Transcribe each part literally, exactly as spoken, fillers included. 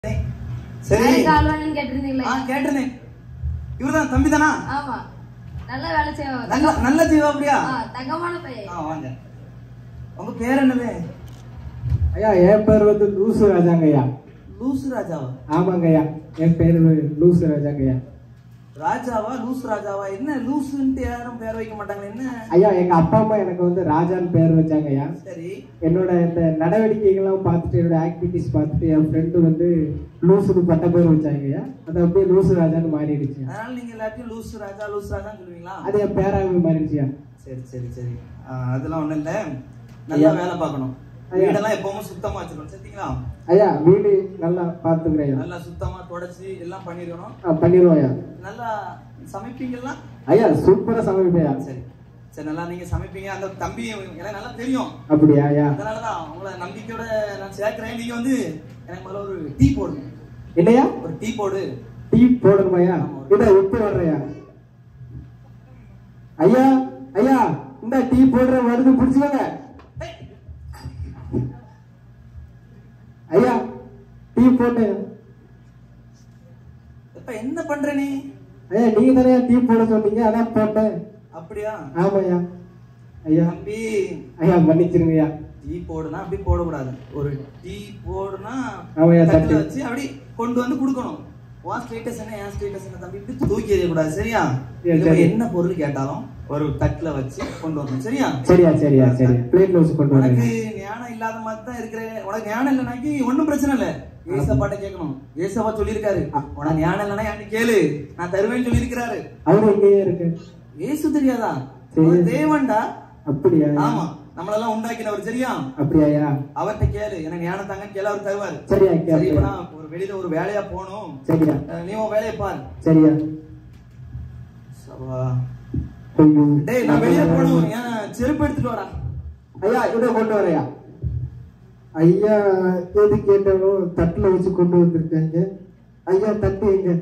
சரி கால்வானன் கேட்டிருந்தீங்களே? ஆ கேட்டனே. இவர்தான் தம்பி தானா? ஆமா. நல்ல வேலை செய்வா. நல்ல நல்ல செய்வா அப்படியே? ஆ தங்கமான பையன். ஆ வாங்க. உங்க பேர் என்னது? ஐயா என் பேர் வந்து லூசு ராஜாங்கய்யா. லூசு ராஜாவா? ஆமாங்கய்யா என் பேர் லூசு ராஜாங்கய்யா. ராஜாவா லூசு ராஜாவா? என்ன லூசுன்ட்டு யாரும் பேர் வைக்க மாட்டாங்க என்ன? ஐயா எங்க அப்பா அம்மா எனக்கு வந்து ராஜான்னு பேர் வச்சாங்கய்யா. சரி. என்னோட இந்த நடவடிக்கைகள்லாம் பார்த்துட்டு என்னோட ஆக்டிவிட்டிஸ் பார்த்துட்டு என் ஃப்ரெண்டு வந்து லூசுன்னு பட்ட பேர் வச்சாங்கய்யா. அது அப்படியே லூசு ராஜான்னு மாறிடுச்சு. அதனால நீங்க எல்லாத்தையும் லூசு ராஜா லூசு ராஜான்னு சொல்லுவீங்களா? அது என் பேராவே மாறிடுச்சியா. சரி சரி சரி. அதெல்லாம் ஒண்ணும் இல்ல. நல்லா வேலை பார்க்கணும். வீடெல்லாம் எப்பவும் சுத்தமா வச்சுக்கணும். சரிங்களா? ஐயா வீடு நல்லா பாத்துக்கிறேன். நல்லா சுத்தமா தொடச்சி எல்லாம் பண்ணிடணும். பண்ணிடுவோம் ஐயா. நல்லா சமைப்பீங்களா? ஐயா சூப்பரா சமைப்பேயா. சரி சரி நல்லா நீங்க சமைப்பீங்க. அந்த தம்பி எனக்கு நல்லா தெரியும். அப்படியா ஐயா? அதனாலதான் உங்களை நம்பிக்கையோட நான் சேர்க்கிறேன். நீங்க வந்து எனக்கு முதல்ல ஒரு டீ போடுங்க. இல்லையா? ஒரு டீ போடு. டீ போடணுமாயா? இதை விட்டு வர்றையா? ஐயா ஐயா இந்த டீ போடுற வருது பிடிச்சுக்கோங்க. ஐயா டீ போட்டு. இப்ப என்ன பண்ற நீ? ஐயா நீங்க தானே டீ போட சொன்னீங்க அதான் போட்டேன். அப்படியா? ஆமாய்யா. ஐயா தம்பி ஐயா மன்னிச்சிருங்க ஐயா. டீ போடுனா அப்படி போடக்கூடாது. ஒரு டீ போடுனா தட்டு வச்சு அப்படி கொண்டு வந்து கொடுக்கணும். உன் ஸ்டேட்டஸ் என்ன என் ஸ்டேட்டஸ் என்ன தம்பி இப்படி தூக்கி எறியக்கூடாது. சரியா? என்ன பொருள் கேட்டாலும் ஒரு தட்டுல வச்சு கொண்டு வரணும். சரியா? சரியா சரியா சரி. பிளேட்ல வச்சு கொண்டு வரணும். உனக்கு ஞானம் இல்லாத மாதிரி தான் இருக்கிற. உனக்கு ஞானம் இல்லைனாக்கி ஒன்னும் பிரச்சனை இல்லை. ஏசப்பாட்ட கேட்கணும். ஏசப்பா சொல்லியிருக்காரு உனக்கு ஞானம் இல்லைன்னா என்கிட்ட கேளு நான் தருவேன்னு சொல்லியிருக்கிறாரு. அவரு எங்கேயே இருக்கு? ஏசு தெரியாதா? தேவன்டா. அப்படியா? ஆமா நம்மளெல்லாம் உண்டாக்கினவர். சரியா? அப்படியா? அவர்கிட்ட கேளு எனக்கு ஞானம் தாங்கன்னு கேளு அவர் தருவாரு. சரியா? சரி இப்ப நான் ஒரு வெளியில ஒரு வேலையா போகணும். சரியா? நீ உன் வேலையை பாரு. சரியா? சவா டேய் நான் வெளியில போகணும். ஏன் செருப்பு எடுத்துட்டு வாடா. ஐயா இதை கொண்டு வரையா? ஐயா எது கேட்டாலும் தட்டுல வச்சு கொண்டு வந்திருக்காங்க. ஐயா தட்டு எங்க?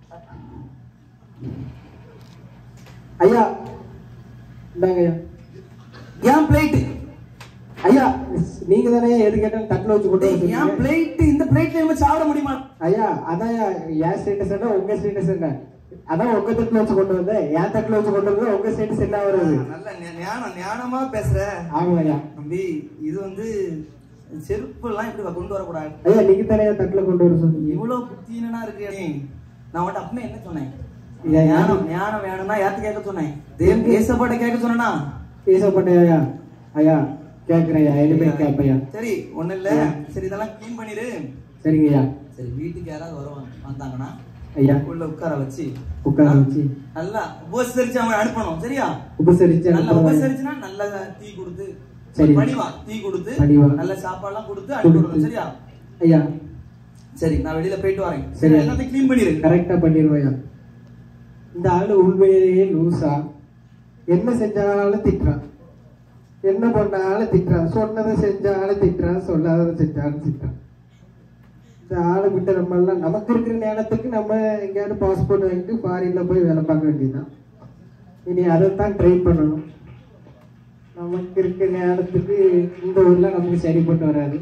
ஐயா இந்தாங்க ஐயா. ஏன் பிளேட்? ஐயா நீங்க தானே எது கேட்டாலும் தட்டுல வச்சு கொண்டு வந்து. ஏன் பிளேட்? இந்த பிளேட்ல நம்ம சாப்பிட முடியுமா? ஐயா அதான் என் ஸ்டேட்டஸ் என்ன உங்க ஸ்டேட்டஸ் என்ன? அதான் உங்க தட்டுல வச்சு கொண்டு வந்தேன். என் தட்டுல வச்சு கொண்டு வந்தா உங்க ஸ்டேட்டஸ் என்ன வருது? நல்ல ஞானம் ஞானமா பேசுற. ஆமா ஐயா. தம்பி இது வந்து செருப்பு எல்லாம் இப்படி கொண்டு வரக்கூடாது. ஐயா நீங்க தானே தட்டுல கொண்டு வர சொன்னீங்க. இவ்வளவு புத்தினா இருக்கு. நான் உன்ட்ட அப்பவே என்ன சொன்னேன்? ஞானம் ஞானம் வேணும்னா யார்கிட்ட கேட்க சொன்னேன்? ஏசப்பாட்ட கேட்க சொன்னா? ஏசப்பாட்டையா? ஐயா கேக்குறேன் ஐயா. இனிமே கேப்பையா. சரி ஒண்ணு இல்ல. சரி இதெல்லாம் கிளீன் பண்ணிரு. சரிங்க ஐயா. சரி வீட்டுக்கு யாராவது வருவாங்க வந்தாங்கன்னா ஐயா உள்ள உட்கார வச்சு உட்கார வச்சு நல்லா உபசரிச்சு அவன் அனுப்பணும். சரியா? உபசரிச்சு நல்லா உபசரிச்சுனா நல்ல டீ கொடுத்து சரி பணிவா டீ கொடுத்து நல்ல சாப்பாடு எல்லாம் கொடுத்து அனுப்பணும். சரியா? ஐயா சரி நான் வெளியில போயிட்டு வரேன். சரி எல்லாத்தையும் கிளீன் பண்ணிரு. கரெக்டா பண்ணிடுவோம். இந்த ஆளு உண்மையிலேயே லூசா? என்ன செஞ்சாலும் திட்டுறான், என்ன பண்ணாலும் திட்டுறான், சொன்னதை செஞ்சாலும் திட்டுறான், சொல்லாததை செஞ்சாலும் திட்டுறான். இந்த ஆளு கிட்ட நம்ம எல்லாம் நமக்கு இருக்கிற நேரத்துக்கு நம்ம எங்கேயாவது பாஸ்போர்ட் வாங்கிட்டு ஃபாரின்ல போய் வேலை பார்க்க வேண்டியதுதான். இனி அதைத்தான் ட்ரை பண்ணணும். நமக்கு இருக்கிற நேரத்துக்கு இந்த ஊர்ல நமக்கு சரிப்பட்டு வராது.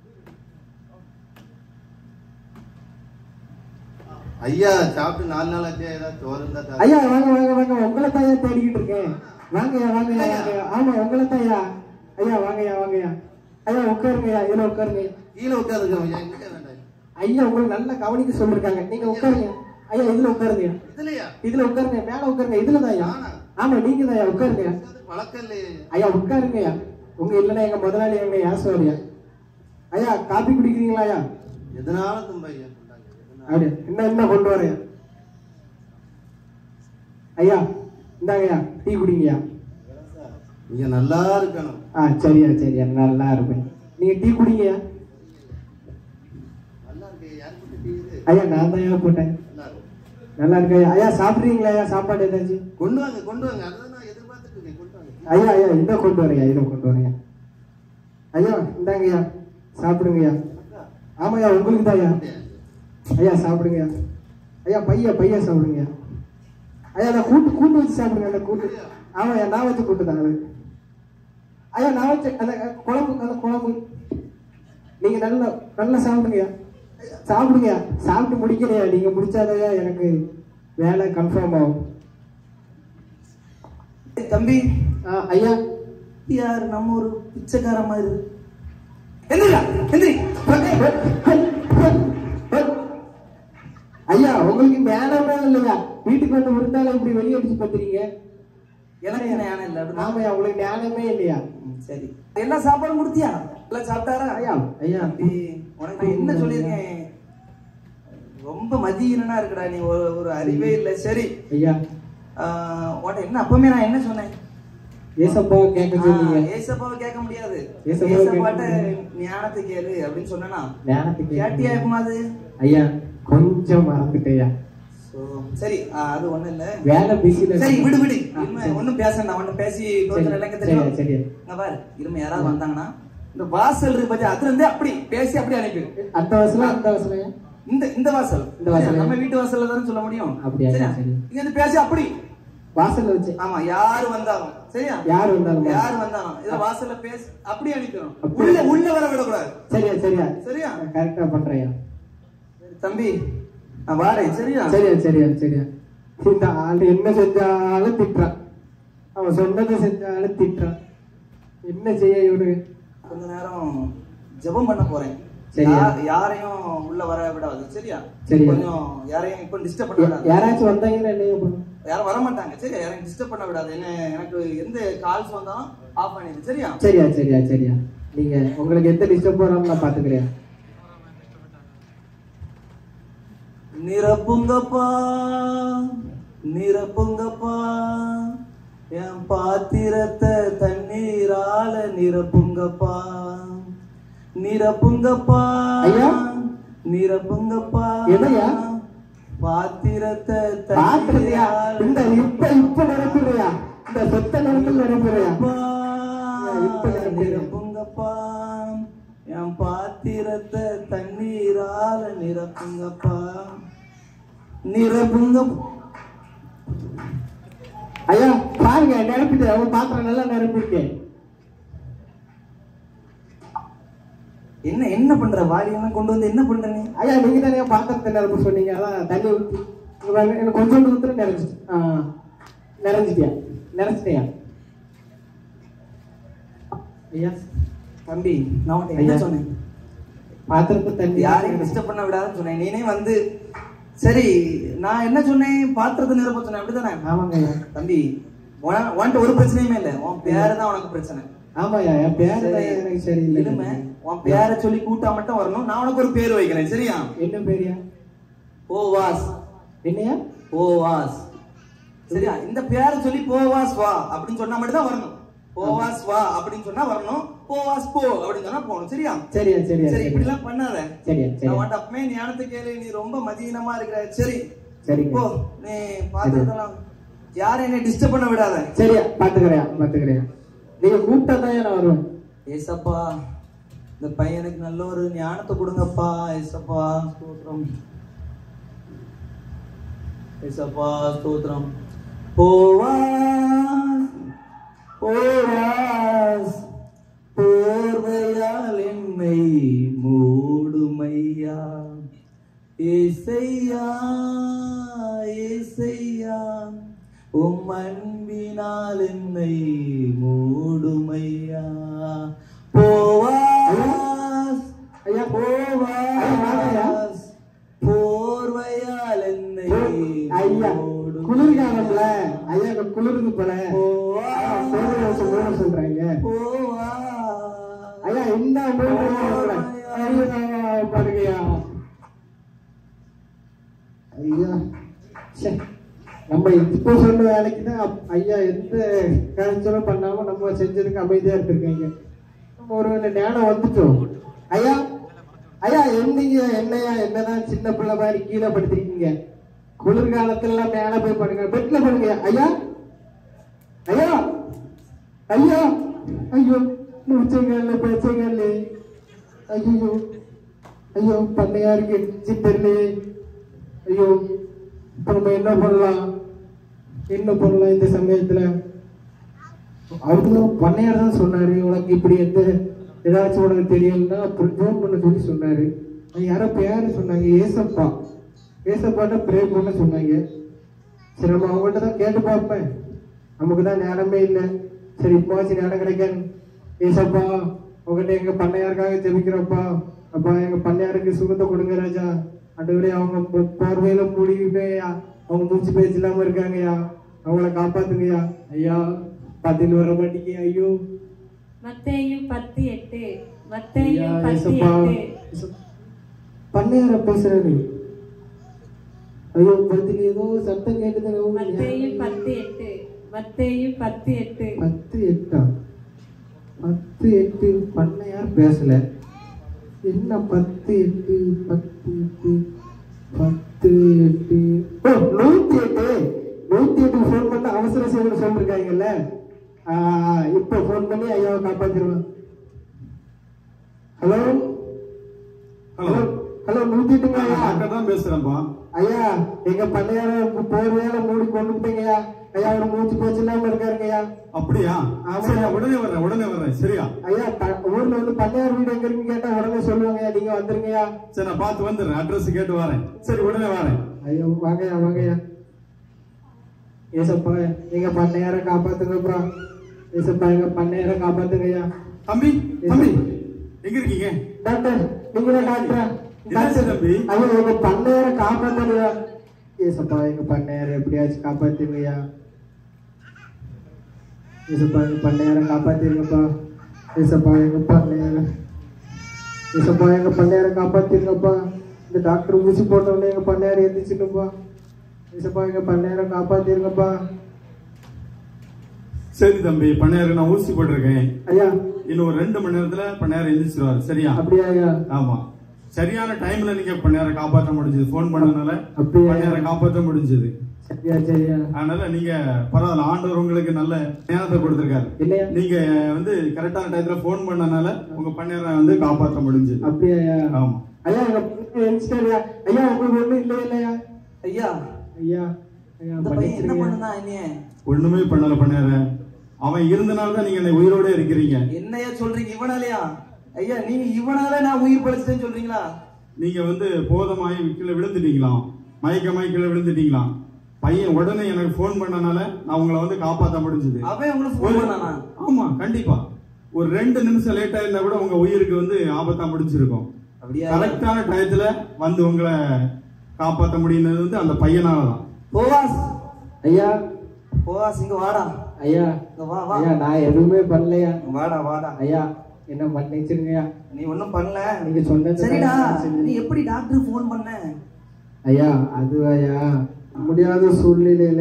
ஐயா சாப்பிட்டு நாலு நாள் ஆச்சு. ஏதாவது சோறு இருந்தா ஐயா வாங்க வாங்க வாங்க. உங்களை தாயா தேடிக்கிட்டு இருக்கேன். வாங்கய்யா வாங்கய்யா வாங்கய்யா. ஆமா உங்களை தாயா. ஐயா வாங்கய்யா வாங்கய்யா. ஐயா உட்காருங்கய்யா. இதுல உட்காருங்க. கீழே உட்காருங்க ஐயா. இங்க வேண்டாம் ஐயா உங்களுக்கு நல்லா கவனிக்க சொல்லிருக்காங்க. நீங்க உட்காருங்க ஐயா. இதுல உட்காருங்க. இதுலயா? இதுல உட்காருங்க. மேல உட்காருங்க. இதுல தாயா? ஆமா நீங்க தாயா உட்காருங்க. பழக்கம் இல்லையே. ஐயா உட்காருங்கய்யா. உங்க இல்லைன்னா எங்க முதலாளி எங்க யாசுவாரியா. ஐயா காபி குடிக்கிறீங்களா ஐயா? எதனால தும்ப ஐயா அப்படியே என்ன என்ன கொண்டு வரையா? ஐயா இந்தாங்கய்யா டீ குடிங்கய்யா. நீங்க நல்லா இருக்கணும். ஆ சரியா சரியா நல்லா இருப்பேன். நீங்க டீ குடிங்கய்யா. நல்லா இருக்கு. யார் போட்டு டீ இது? ஐயா நான் தான் ஐயா போட்டேன். நல்லா இருக்கு ஐயா. ஐயா சாப்பிடுறீங்களா ஐயா? சாப்பாடு ஏதாச்சும் கொண்டு வாங்க கொண்டு வாங்க. அதான் நான் எதிர்பார்த்துட்டு இருக்கேன். கொண்டு வாங்க. ஐயா ஐயா இதை கொண்டு வரையா. இதை கொண்டு வரையா. ஐயா இந்தாங்கய்யா சாப்பிடுங்கய்யா. ஆமாய்யா உங்களுக்கு தான் ஐயா. ஐயா சாப்பிடுங்க ஐயா. பைய பைய சாப்பிடுங்க ஐயா. நான் கூட்டு கூட்டு வச்சு சாப்பிடுங்க. அந்த கூட்டு ஆமாய்யா நான் வச்சு கூட்டு தான் அது. ஐயா நான் வச்சு அந்த குழம்பு அந்த குழம்பு நீங்க நல்லா நல்லா சாப்பிடுங்கய்யா. சாப்பிடுங்க, சாப்பிட்டு முடிக்கலையா? நீங்க முடிச்சாதையா எனக்கு வேலை கன்ஃபார்ம் ஆகும். தம்பி ஐயா, யார் நம்ம ஒரு பிச்சைக்கார மாதிரி. எந்திரா எந்திரி. ஐயா, உங்களுக்கு ஞானமே இல்லையா? வீட்டுக்கு வந்து விருந்தால இப்படி வெளியே அடிச்சு பத்துறீங்க. எனக்கு ஞானம் இல்லை. ஆமையா, உங்களுக்கு ஞானமே இல்லையா? சரி, எல்லா சாப்பாடும் கொடுத்தியா? எல்லாம் சாப்பிட்டாரா? ஐயா ஐயா, உனக்கு என்ன சொல்லியிருக்கேன்? ரொம்ப மதியனா இருக்குடா நீ. ஒரு ஒரு அறிவே இல்லை. சரி ஐயா, உன்ட்ட என்ன அப்பவுமே நான் என்ன சொன்னேன்? ஏசப்பாவை கேட்க சொன்னீங்க. ஏசப்பாவை கேட்க முடியாது. ஏசப்பாட்ட ஞானத்தை கேளு அப்படின்னு சொன்னா ஞானத்துக்கு கேட்டியா? எப்பமாது? ஐயா கொஞ்சம் மறந்துட்டேயா. சரி, அது ஒண்ணும் இல்ல. வேலை பிஸில. சரி விடு விடு. ஒன்னும் பேச ஒன்னு பேசி தெரியும். சரி, பாரு, இருமை யாராவது வந்தாங்கன்னா இந்த வாசல் இருக்கு பத்தி அதுல இருந்தே அப்படி பேசி அப்படி அனுப்பிடு. அந்த வாசல அந்த வாசல இந்த இந்த வாசல் இந்த வாசல் நம்ம வீட்டு வாசல்ல தான் சொல்ல முடியும். அப்படியா? சரி, இங்க வந்து பேசி அப்படி வாசல்ல வச்சு. ஆமா, யாரு வந்தாலும் சரியா? யாரு வந்தாலும் யாரு வந்தாலும் இதுல வாசல்ல பேசி அப்படி அனுப்பிடும். உள்ள உள்ள வர விடக்கூடாது. சரியா? சரியா? சரியா? கரெக்டா பண்றேன் தம்பி. நான் வாரேன். சரியா? சரியா? சரியா? சரியா? இந்த ஆள் என்ன செஞ்சாலும் திட்டுறான். அவன் சொன்னதை செஞ்சாலும் திட்டுறான். என்ன செய்ய இவரு? கொஞ்ச நேரம் ஜெபம் பண்ண போறேன். யாரையும் உள்ள வர விடாது. சரியா? கொஞ்சம் யாரையும் இப்ப டிஸ்டர்ப் பண்ண விடாது. யாராச்சும் வந்தாங்கன்னா என்ன பண்ணும்? யாரும் வர மாட்டாங்க. சரியா? யாரையும் டிஸ்டர்ப் பண்ண விடாது. என்ன எனக்கு எந்த கால்ஸ் வந்தாலும் ஆஃப் பண்ணிடு. சரியா? சரியா? சரியா? சரியா? நீங்க உங்களுக்கு எந்த டிஸ்டர்ப் வராம நான் பாத்துக்கிறேன். நிரப்புங்கப்பா நிரப்புங்கப்பா என் பாத்திரத்தை தண்ணீரால நிரப்புங்கப்பா நிரப்புங்கப்பா நிரப்புங்கப்பா. பாத்திரத்தை தண்ணீரால இந்த இப்ப இப்ப நிரப்புறியா? இந்த சொத்த நேரத்தில் நிரப்புறியா? நிரப்புங்கப்பா என் பாத்திரத்தை தண்ணீரால நிரப்புங்கப்பா நிரப்புங்க. ஐயா பாருங்க, நிரப்பிட்டு அவன் பாத்திரம் நல்லா நிரப்பிருக்கேன். என்ன என்ன பண்ற? வாளியெல்லாம் கொண்டு வந்து என்ன பண்ற நீ? ஐயா, நீங்க தானே பாத்திரத்தை நிரப்ப சொன்னீங்க. அதான் தண்ணி ஊற்றி எனக்கு கொஞ்சோண்டு ஊத்துற நிறைஞ்சிட்டு. ஆஹ் நிறைஞ்சிட்டியா? நிறைஞ்சிட்டியா? ஐயா தம்பி, நான் என்ன சொன்னேன்? பாத்திரத்தை தண்ணி யாரையும் டிஸ்டர்ப் பண்ண விடாதுன்னு சொன்னேன். நீனே வந்து சரி, நான் என்ன சொன்னேன்? பாத்திரத்தை நிரப்ப சொன்னேன். அப்படித்தானே? ஆமாங்க தம்பி, உன்கிட்ட ஒரு பிரச்சனையுமே இல்லை. உன் பேரு தான் உனக்கு பிரச்சனை. ஆமாயா, என் பேரு எனக்கு சரியில்லை. இல்லைமே, உன் பேரை சொல்லி கூட்டா மட்டும் வரணும். நான் உனக்கு ஒரு பேர் வைக்கிறேன். சரியா? என்ன பேரியா? போவாஸ். என்னையா? போவாஸ். சரியா? இந்த பேரை சொல்லி போவாஸ் வா அப்படின்னு சொன்னா மட்டும் தான் வரணும். போவாஸ் வா அப்படின்னு சொன்னா வரணும். போவாஸ் போ அப்படின்னு சொன்னா போகணும். சரியா? சரியா? சரியா? சரி, இப்படி எல்லாம் பண்ணாத. சரியா? சரி, நான் அப்பமே ஞானத்தை கேளு. நீ ரொம்ப மதியனமா இருக்கிற. சரி சரி, போ. நீ பாத்துக்கலாம். யாரும் என்ன டிஸ்டர்ப் பண்ண விடாத. சரியா? பாத்துக்கிறேன் பாத்துக்கிறேன். நீங்க கூப்பிட்டா தான் நான் வருவேன். ஏசப்பா, இந்த பையனுக்கு நல்ல ஒரு ஞானத்தை கொடுங்கப்பா. ஏசப்பா ஸ்தோத்திரம். ஏசப்பா ஸ்தோத்திரம். போவாஸ் போவாஸ் போர்வையால் என்னை மூடுமையா. ஏசையா ஏசையா உம் அன்பினால் என்னை மூடுமையா. போவாஸ் ஐயா போவாஸ் போர்வையால் என்னை ஐயா குளிர்காலம்ல ஐயா குளிருக்கு போல சொல்றாங்க. ஐயா இந்த பாருங்கய்யா. ஐயா நம்ம இப்போ சொன்ன வேலைக்கு தான் ஐயா எந்த காய்ச்சலும் பண்ணாம நம்ம செஞ்சதுக்கு அமைதியா இருந்திருக்காங்க. நம்ம ஒரு நேரம் வந்துட்டோம். ஐயா ஐயா என்னங்க என்னையா என்னதான் சின்ன பிள்ளை மாதிரி கீழே படுத்திருக்கீங்க? குளிர்காலத்துல எல்லாம் மேல போய் படுங்க, பெட்ல படுங்க. ஐயா ஐயா ஐயா ஐயோ முடிச்சங்கல்ல பேச்சங்கல்ல. ஐயோ ஐயோ பண்ணையா இருக்கு சித்தர்லே. ஐயோ இப்ப நம்ம என்ன பண்ணலாம் என்ன பண்ணலாம் இந்த சமயத்துல? அவருதான் பண்ணையார் தான் சொன்னாரு, உனக்கு இப்படி எந்த ஏதாச்சும் உனக்கு தெரியலன்னா அப்புறம் ஃபோன் பண்ண சொல்லி சொன்னாரு. யாரோ பேரு சொன்னாங்க, ஏசப்பா. ஏசப்பாட்ட ப்ரே பண்ண சொன்னாங்க. சரி நம்ம அவங்கள்ட்ட தான் கேட்டு பார்ப்பேன். நமக்கு தான் நேரமே இல்லை. சரி இப்போவாச்சு நேரம் கிடைக்காது. ஏசப்பா உங்கள்கிட்ட எங்க பண்ணையாருக்காக ஜெபிக்கிறப்பா. அப்பா எங்க பண்ணையாருக்கு சுகத்தை கொடுங்க ராஜா. ஆண்டவரே அவங்க பார்வையில மூடிங்கய்யா, அவங்க மூச்சு பேச்சு இல்லாம இருக்காங்கய்யா, அவங்கள காப்பாத்துங்கய்யா. ஐயா பதில் வர மாட்டீங்க. ஐயோ மத்தேயு பத்து எட்டு மத்தேயு பத்து எட்டு பண்ணையார பேசுறாரு. ஐயோ பதில் ஏதோ சத்தம் கேட்டுது. மத்தேயு பத்து எட்டு மத்தேயு பத்து எட்டு பத்து எட்டா பத்து எட்டு பண்ணையார் பேசல. என்ன பத்து எட்டு பத்து எட்டு பத்து எட்டு ஓ நூத்தி எட்டு நூத்தி எட்டு போன் பண்ண அவசர சேவை சொல்லிருக்காங்கல்ல. இப்ப போன் பண்ணி ஐயாவை காப்பாத்திருவேன். ஹலோ ஹலோ ஹலோ நூத்தி எட்டுங்க ஐயா பேசுறேன்ப்பா. ஐயா எங்க பண்ணையார போர்வையால மூடி கொண்டுட்டீங்கய்யா. ஐயா ஒரு மூச்சு போச்சு இல்லாம இருக்காருங்கய்யா. அப்படியா? உடனே வர்றேன் உடனே வர்றேன். சரியா ஐயா ஊர்ல வந்து பண்ணையார் வீடு எங்க இருக்குன்னு கேட்டா உடனே சொல்லுவாங்கய்யா. நீங்க வந்துருங்கய்யா. சரி நான் பார்த்து வந்துடுறேன். அட்ரஸ் கேட்டு வரேன். சரி உடனே வரேன். ஐயோ வாங்கய்யா வாங்கய்யா. ஏசப்பா எங்க பண்ணையார காப்பாத்துங்கப்பா. ஏசப்பா எங்க பண்ணையார காப்பாத்துங்கய்யா. தம்பி தம்பி எங்க இருக்கீங்க? டாக்டர் நீங்களா டாக்டரா? தம்பி ஐயோ எங்க பண்ணையார காப்பாத்துங்கய்யா. ஏசப்பா எங்க பண்ணையார எப்படியாச்சும் காப்பாத்துங்கய்யா. ஏசப்பா எங்க பண்ணையார காப்பாத்திருங்கப்பா. ஏசப்பா எங்க பண்ணையார ஏசப்பா எங்க பண்ணையார காப்பாத்திருங்கப்பா. இந்த டாக்டர் ஊசி போட்டவொடனே எங்க பண்ணையார எந்திரிச்சுட்டுப்பா. ஏசப்பா எங்க பண்ணையார காப்பாத்திருங்கப்பா. சரி தம்பி பண்ணையாருக்கு நான் ஊசி போட்டிருக்கேன். ஐயா இன்னும் ஒரு ரெண்டு மணி நேரத்துல பண்ணையார் எந்திரிச்சிருவாரு. சரியா? அப்படியா ஐயா? ஆமா சரியான டைம்ல நீங்க பண்ணையார காப்பாற்ற முடிஞ்சது. போன் பண்ணதுனால பண்ணையார காப்பாற்ற முடிஞ்சது. சரியா சரியா. அதனால நீங்க பரவாயில்ல, ஆண்டவர் உங்களுக்கு நல்ல நேரத்தை கொடுத்திருக்காரு. இல்லையா நீங்க வந்து கரெக்டான டயத்துல போன் பண்ணனால உங்க பண்ணையார வந்து காப்பாற்ற முடிஞ்சது. அப்படியா? ஆமா ஐயா எங்க ஐயா ஐயா உங்களுக்கு ஒண்ணும் இல்லையா? இல்லையா ஐயா ஐயா ஐயா என்ன பண்ணுனா என்னைய ஒண்ணுமே பண்ணல பண்ணார. அவன் இருந்தனாலதான் நீங்க என்னை உயிரோட இருக்கிறீங்க. என்னையா சொல்றீங்க? இவனாலயா? ஐயா நீங்க இவனால நான் உயிர் பழிச்சிட்டேன்னு சொல்றீங்களா? நீங்க வந்து போதமாயி கீழே விழுந்துட்டீங்களாம், மயக்கமாய் கீழே விழுந்துட்டீங்களாம். பையன் உடனே எனக்கு போன் பண்ணனால நான் உங்களை வந்து காப்பாற்ற முடிஞ்சது. அவன் உங்களுக்கு போன் பண்ணானா? ஆமா கண்டிப்பா. ஒரு ரெண்டு நிமிஷம் லேட்டா இருந்தா கூட உங்க உயிருக்கு வந்து ஆபத்தா முடிஞ்சிருக்கும். அப்படியா? கரெக்டான டயத்துல வந்து உங்களை காப்பாற்ற முடியுது வந்து அந்த பையனாலதான். போவாஸ் ஐயா போவாஸ் இங்க வாடா. ஐயா வா வா. ஐயா நான் எதுவுமே பண்ணலையா. வாடா வாடா. ஐயா என்ன மன்னிச்சிருங்கய்யா. நீ ஒன்னும் பண்ணல. நீங்க சொன்னது சரிடா. நீ எப்படி டாக்டருக்கு போன் பண்ண? ஐயா அது ஐயா முடியாத சூழ்நிலையில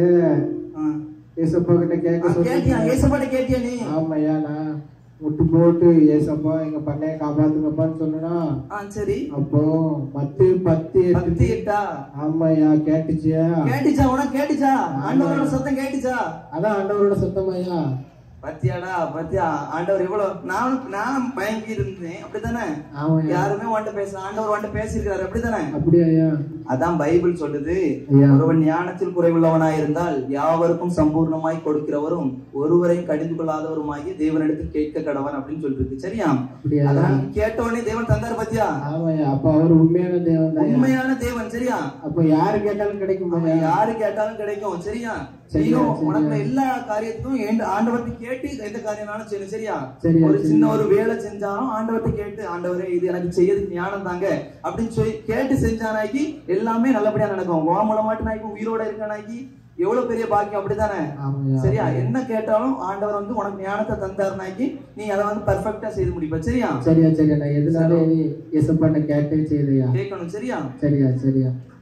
ஏசப்பா கிட்ட கேட்க கேட்டியா? ஏசப்பாட்ட கேட்டியா நீ? ஆமாய்யா நான் முட்டு போட்டு ஏசப்பா எங்க பண்ணைய காப்பாத்துங்கப்பான்னு சொன்னா. சரி அப்போ பத்து பத்து பத்து எட்டா? ஆமாய்யா கேட்டுச்சியா? கேட்டுச்சா? உனக்கு கேட்டுச்சா? ஆண்டவரோட சத்தம் கேட்டுச்சா? அதான் ஆண்டவரோட சத்தமாய்யா. பத்தியாடா பத்தியா? ஆண்டவர் எவ்வளவு நானும் நானும் பயங்கி இருந்தேன். அப்படித்தானே? யாருமே வாண்ட பேச ஆண்டவர் வாண்ட பேசிருக்காரு. அப்படித்தானே? அப்படியா? அதான் பைபிள் சொல்லுது, ஒருவன் ஞானத்தில் குறைவுள்ளவனாய் இருந்தால் யாவருக்கும் சம்பூர்ணமாய் கொடுக்கிறவரும் ஒருவரையும் கடிந்து கொள்ளாதவருமாகி தேவனிடத்தில் கேட்க கடவன் அப்படின்னு சொல்லிருக்கு. சரியா? அதான் கேட்டவனே தேவன் தந்தார். பத்தியா? அப்ப அவர் உண்மையான தேவன். உண்மையான தேவன். சரியா? அப்ப யாரு கேட்டாலும் கிடைக்கும். யாரு கேட்டாலும் கிடைக்கும். சரியா? உனக்கு எல்லா காரியத்துக்கும் ஆண்டவர்கிட்ட கேட்டு எந்த காரியம்னாலும் சரி. சரியா? ஒரு சின்ன ஒரு வேலை செஞ்சாலும் ஆண்டவர்கிட்ட கேட்டு ஆண்டவரே இது எனக்கு செய்யறதுக்கு ஞானம் தாங்க அப்படின்னு சொல்லி கேட்டு செஞ்சானாக்கி எல்லாமே நல்லபடியா நடக்கும். வா மூலமாட்டு நாய்க்கு உயிரோட இருக்கானாக்கி எவ்வளவு பெரிய பாக்கியம். அப்படித்தானே? சரியா? என்ன கேட்டாலும் ஆண்டவர் வந்து உனக்கு ஞானத்தை தந்தாருனாக்கி நீ அதை வந்து பெர்ஃபெக்ட்டா செய்து முடிப்ப. சரியா? சரியா சரியா. நான் எதுனாலும் ஏசப்பாட்ட கேட்டு செய்தையா கேட்கணும். சரியா? சரியா சரியா.